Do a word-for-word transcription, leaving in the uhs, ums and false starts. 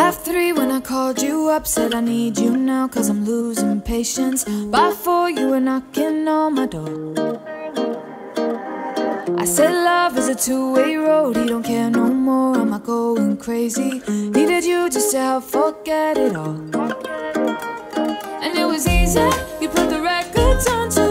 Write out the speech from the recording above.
By three when I called you up, said I need you now cause I'm losing patience. By four you were knocking on my door. I said love is a two-way road, he don't care no more, am I going crazy? Needed you just to help forget it all. And it was easy, you put the records on to